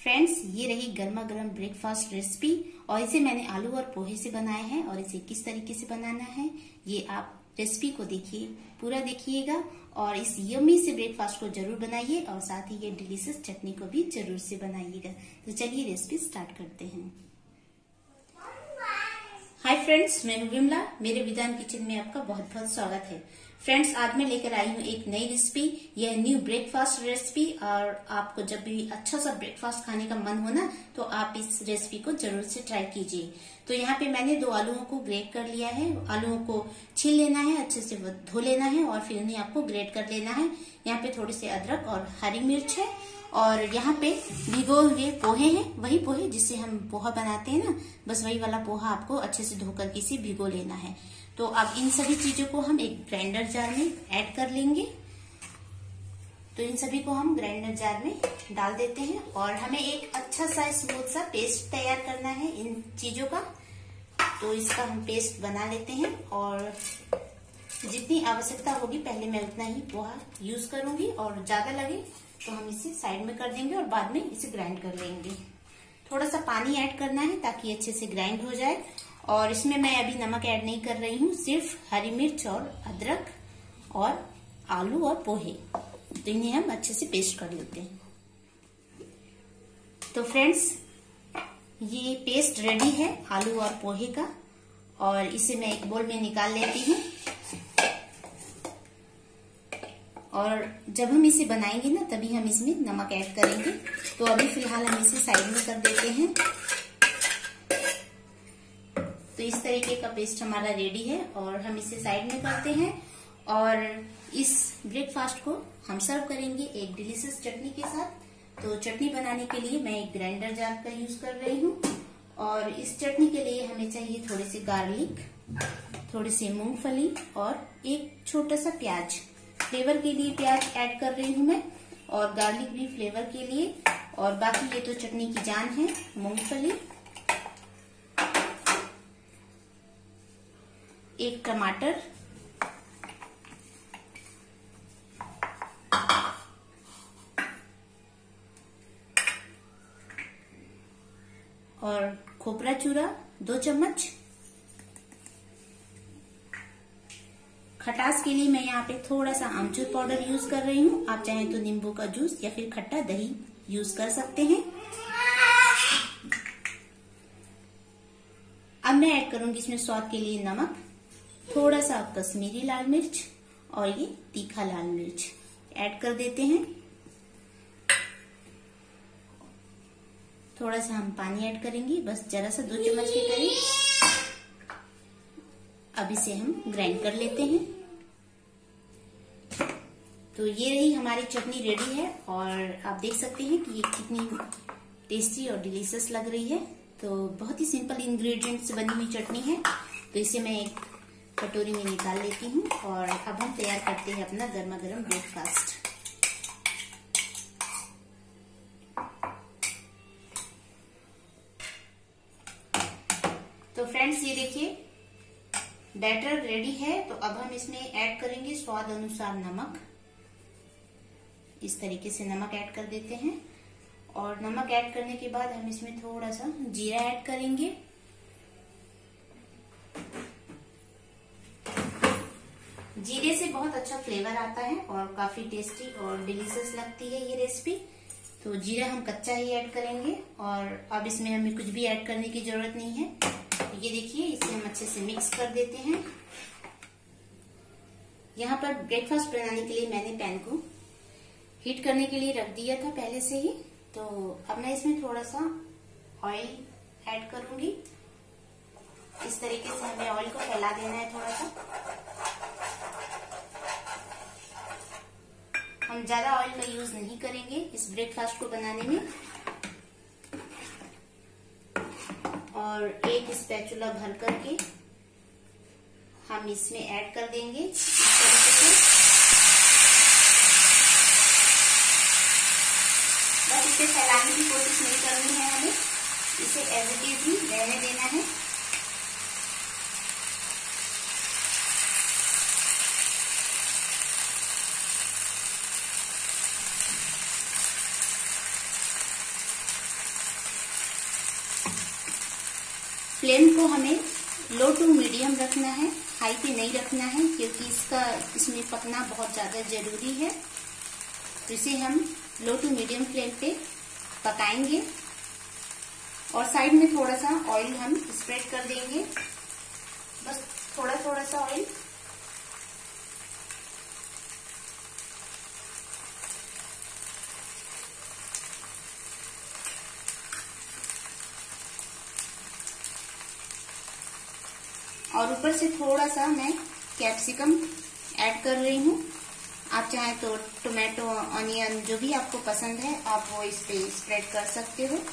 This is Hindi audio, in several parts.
फ्रेंड्स, ये रही गर्मा गर्म ब्रेकफास्ट रेसिपी और इसे मैंने आलू और पोहे से बनाया है। और इसे किस तरीके से बनाना है ये आप रेसिपी को देखिए, पूरा देखिएगा और इस यम्मी से ब्रेकफास्ट को जरूर बनाइए और साथ ही ये डिलीशियस चटनी को भी जरूर से बनाइएगा। तो चलिए रेसिपी स्टार्ट करते हैं। हाय फ्रेंड्स, मैं हूँ विमला। मेरे विधान किचन में आपका बहुत बहुत स्वागत है। फ्रेंड्स, आज मैं लेकर आई हूँ एक नई रेसिपी। यह न्यू ब्रेकफास्ट रेसिपी और आपको जब भी अच्छा सा ब्रेकफास्ट खाने का मन हो ना तो आप इस रेसिपी को जरूर से ट्राई कीजिए। तो यहाँ पे मैंने 2 आलूओं को ग्रेट कर लिया है। आलूओं को छील लेना है, अच्छे से धो लेना है और फिर उन्हें आपको ग्रेट कर लेना है। यहाँ पे थोड़ी सी अदरक और हरी मिर्च है और यहाँ पे भिगो हुए पोहे हैं, वही पोहे जिससे हम पोहा बनाते हैं ना, बस वही वाला पोहा आपको अच्छे से धोकर किसी भिगो लेना है। तो अब इन सभी चीजों को हम एक ग्राइंडर जार में ऐड कर लेंगे। तो इन सभी को हम ग्राइंडर जार में डाल देते हैं और हमें एक अच्छा सा स्मूथ सा पेस्ट तैयार करना है इन चीजों का। तो इसका हम पेस्ट बना लेते हैं और जितनी आवश्यकता होगी पहले मैं उतना ही पोहा यूज करूंगी और ज्यादा लगे तो हम इसे साइड में कर देंगे और बाद में इसे ग्राइंड कर लेंगे। थोड़ा सा पानी ऐड करना है ताकि अच्छे से ग्राइंड हो जाए। और इसमें मैं अभी नमक ऐड नहीं कर रही हूँ, सिर्फ हरी मिर्च और अदरक और आलू और पोहे, तो इन्हें हम अच्छे से पेस्ट कर लेते हैं। तो फ्रेंड्स, ये पेस्ट रेडी है आलू और पोहे का और इसे मैं एक बोल में निकाल लेती हूँ। और जब हम इसे बनाएंगे ना तभी हम इसमें नमक ऐड करेंगे। तो अभी फिलहाल हम इसे साइड में कर देते हैं। तो इस तरीके का पेस्ट हमारा रेडी है और हम इसे साइड में करते हैं और इस ब्रेकफास्ट को हम सर्व करेंगे एक डिलीशियस चटनी के साथ। तो चटनी बनाने के लिए मैं एक ग्राइंडर जार का यूज कर रही हूँ और इस चटनी के लिए हमें चाहिए थोड़े से गार्लिक, थोड़ी सी मूंगफली और एक छोटा सा प्याज। फ्लेवर के लिए प्याज ऐड कर रही हूँ मैं और गार्लिक भी फ्लेवर के लिए। और बाकी ये तो चटनी की जान है, मूंगफली, एक टमाटर, और खोपरा चूरा 2 चम्मच। खटास के लिए मैं यहाँ पे थोड़ा सा आमचूर पाउडर यूज कर रही हूँ। आप चाहें तो नींबू का जूस या फिर खट्टा दही यूज कर सकते हैं। अब मैं ऐड करूंगी इसमें स्वाद के लिए नमक, थोड़ा सा कश्मीरी लाल मिर्च और ये तीखा लाल मिर्च ऐड कर देते हैं। थोड़ा सा हम पानी ऐड करेंगे, बस जरा सा 2 चम्मच के करीब। अब इसे हम ग्राइंड कर लेते हैं। तो ये रही हमारी चटनी रेडी है और आप देख सकते हैं कि ये कितनी टेस्टी और डिलीशियस लग रही है। तो बहुत ही सिंपल इंग्रेडिएंट्स से बनी हुई चटनी है। तो इसे मैं एक कटोरी में निकाल लेती हूँ और अब हम तैयार करते हैं अपना गर्मा गर्म ब्रेकफास्ट। तो फ्रेंड्स, ये देखिए बैटर रेडी है। तो अब हम इसमें ऐड करेंगे स्वाद अनुसार नमक। इस तरीके से नमक ऐड कर देते हैं और नमक ऐड करने के बाद हम इसमें थोड़ा सा जीरा ऐड करेंगे। जीरे से बहुत अच्छा फ्लेवर आता है और काफी टेस्टी और डिलीशियस लगती है ये रेसिपी। तो जीरा हम कच्चा ही ऐड करेंगे और अब इसमें हमें कुछ भी ऐड करने की जरूरत नहीं है। ये देखिए, इसे हम अच्छे से मिक्स कर देते हैं। यहाँ पर ब्रेकफास्ट बनाने के लिए मैंने पैन को हीट करने के लिए रख दिया था पहले से ही। तो अब मैं इसमें थोड़ा सा ऑयल ऐड करूंगी। इस तरीके से हमें ऑयल को फैला देना है थोड़ा सा। हम ज्यादा ऑयल का यूज नहीं करेंगे इस ब्रेकफास्ट को बनाने में। और एक स्पैचुला भर करके हम इसमें ऐड कर देंगे इस तरीके से। बस इसे फैलाने की कोशिश नहीं करनी है, हमें इसे एज इट इज ही रहने देना है। फ्लेम को हमें लो टू मीडियम रखना है, हाई पे नहीं रखना है, क्योंकि इसमें पकना बहुत ज्यादा जरूरी है। तो इसे हम लो टू मीडियम फ्लेम पे पकाएंगे। और साइड में थोड़ा सा ऑयल हम स्प्रेड कर देंगे, बस थोड़ा थोड़ा सा ऑयल। और ऊपर से थोड़ा सा मैं कैप्सिकम ऐड कर रही हूँ। आप चाहें तो टोमेटो, ऑनियन, जो भी आपको पसंद है आप वो इस पे स्प्रेड कर सकते हो।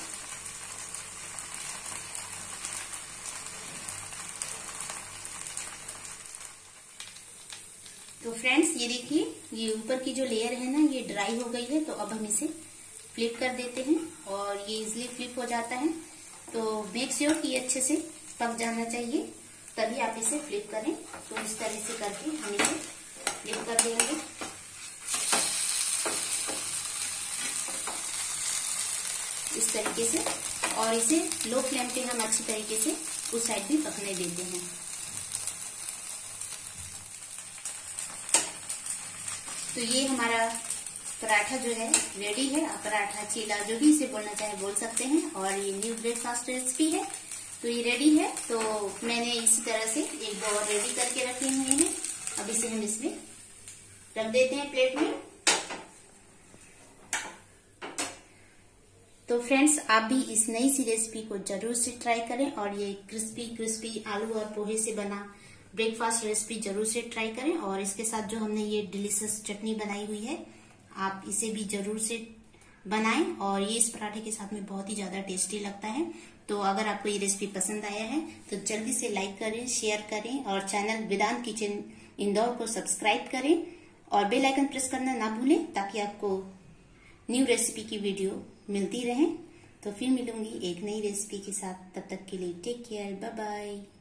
तो फ्रेंड्स ये देखिए, ये ऊपर की जो लेयर है ना ये ड्राई हो गई है। तो अब हम इसे फ्लिप कर देते हैं और ये इजिली फ्लिप हो जाता है। तो मेक श्योर कि ये अच्छे से पक जाना चाहिए, तभी आप इसे फ्लिप करें। तो इस तरह से करके हम इसे फ्लिप कर देंगे। इस तरीके से, और इसे लो फ्लेम पे हम अच्छी तरीके से उस साइड भी पकने देते हैं। तो ये हमारा पराठा जो है रेडी है। आप पराठा, चीला, जो भी इसे बोलना चाहे बोल सकते हैं। और ये न्यू ब्रेकफास्ट रेसिपी है। तो ये रेडी है। तो मैंने इसी तरह से एक बार रेडी करके रखे हुए हैं। अब इसे हम इसमें रख देते हैं प्लेट में। तो फ्रेंड्स आप भी इस नई सी रेसिपी को जरूर से ट्राई करें और ये क्रिस्पी क्रिस्पी आलू और पोहे से बना ब्रेकफास्ट रेसिपी जरूर से ट्राई करें। और इसके साथ जो हमने ये डिलीशियस चटनी बनाई हुई है, आप इसे भी जरूर से बनाएं। और ये इस पराठे के साथ में बहुत ही ज्यादा टेस्टी लगता है। तो अगर आपको ये रेसिपी पसंद आया है तो जल्दी से लाइक करें, शेयर करें और चैनल वेदांत किचन इंदौर को सब्सक्राइब करें और बेल आइकन प्रेस करना ना भूलें, ताकि आपको न्यू रेसिपी की वीडियो मिलती रहे। तो फिर मिलूंगी एक नई रेसिपी के साथ। तब तक के लिए टेक केयर, बाय बाय।